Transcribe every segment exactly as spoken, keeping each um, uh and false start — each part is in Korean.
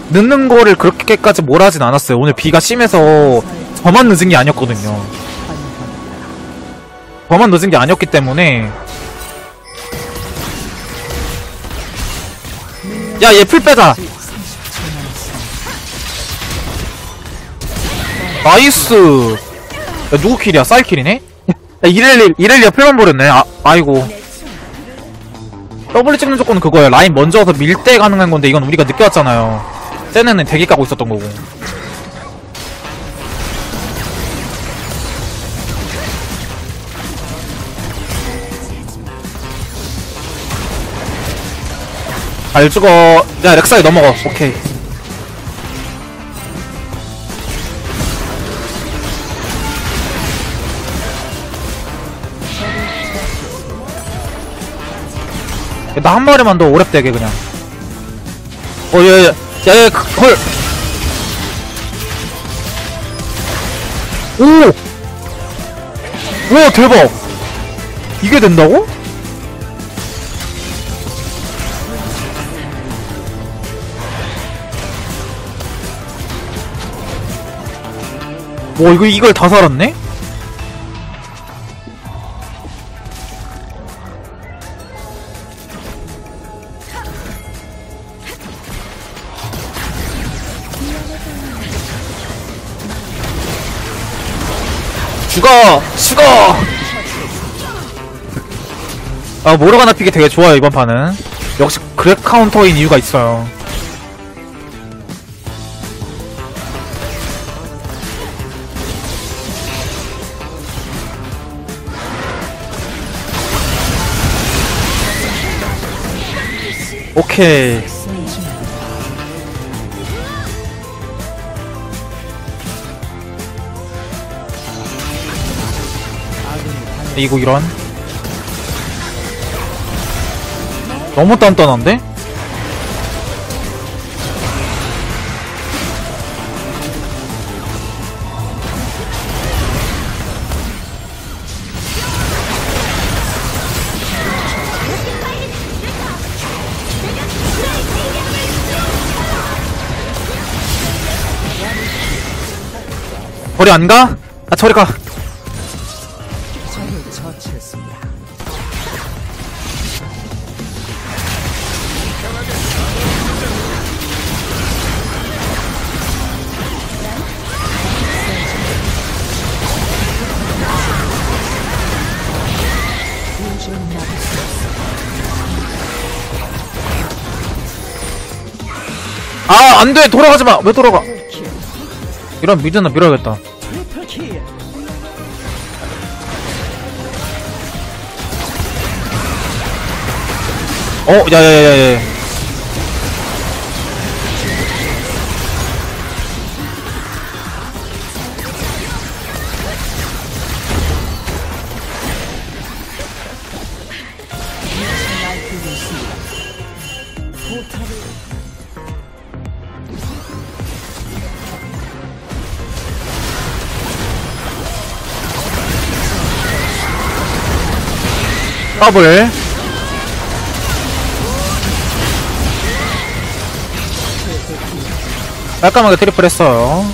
늦는 거를 그렇게까지 뭐라 하진 않았어요. 오늘 비가 심해서 저만 늦은 게 아니었거든요. 저만 늦은 게 아니었기 때문에. 야, 얘 풀 빼자. 나이스. 야, 누구 킬이야? 쌀 킬이네? 야, 이렐리, 이렐리아 풀만 버렸네. 아, 아이고. 더블 찍는 조건은 그거예요. 라인 먼저 와서 밀 때 가능한 건데, 이건 우리가 늦게 왔잖아요. 쟤네는 대기 까고 있었던 거고. 잘 죽어. 야, 렉사이 넘어가. 오케이. 나 한 마리만 더 오랩되게 그냥. 어, 야, 야, 야, 야, 헐. 오! 오, 대박! 이게 된다고? 와, 이거, 이걸 다 살았네? 죽어! 죽어! 아, 모르가나 픽이 되게 좋아요, 이번 판은. 역시 그랩 카운터인 이유가 있어요. 오케이. 이거 이런. 너무 단단한데? 저리 안 가? 아, 저리 가. 아, 안 돼! 돌아가지 마! 왜 돌아가? 이런 미드나 밀어야겠다. 어, 야야야야야. 더블. 깔끔하게 트리플 했어요.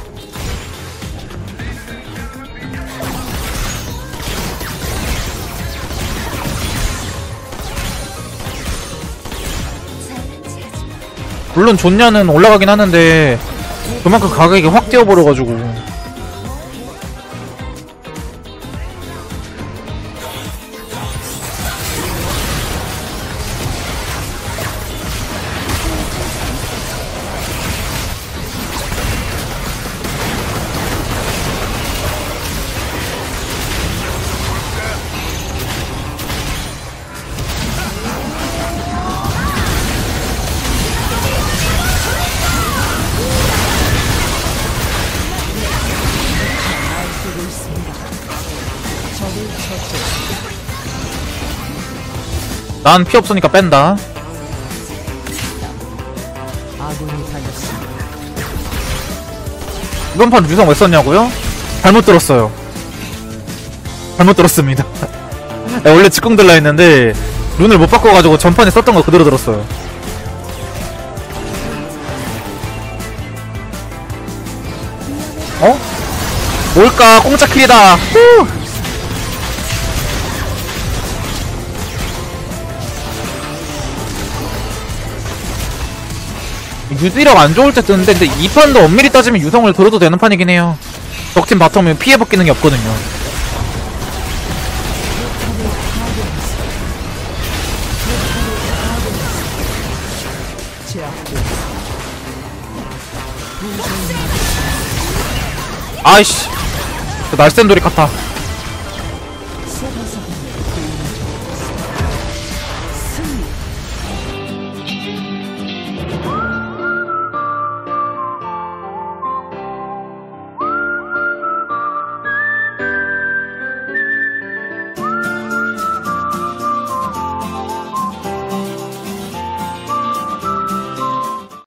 물론 존냐는 올라가긴 하는데 그만큼 가격이 확 뛰어버려가지고. 난 피 없으니까 뺀다. 이번 판 유성 왜 썼냐고요? 잘못 들었어요. 잘못 들었습니다. 원래 직공 들라 했는데 룬을 못 바꿔가지고 전판에 썼던 거 그대로 들었어요. 어? 뭘까? 공짜 킬이다. 후! 유지력 안 좋을 때 뜨는데, 근데 이 판도 엄밀히 따지면 유성을 들어도 되는 판이긴 해요. 적팀 바텀은 피해 벗기는 게 없거든요. 아이씨, 그 날쌘 도리 같아.